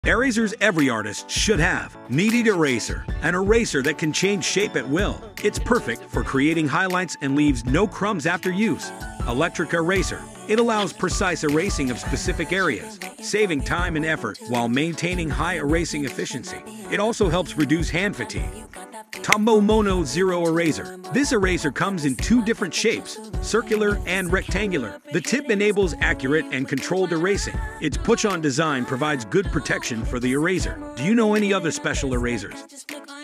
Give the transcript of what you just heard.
Erasers every artist should have. Kneaded Eraser, an eraser that can change shape at will. It's perfect for creating highlights and leaves no crumbs after use. Electric Eraser. It allows precise erasing of specific areas, saving time and effort while maintaining high erasing efficiency. It also helps reduce hand fatigue. Tombow Mono Zero Eraser. This eraser comes in two different shapes, circular and rectangular. The tip enables accurate and controlled erasing. Its push-on design provides good protection for the eraser. Do you know any other special erasers?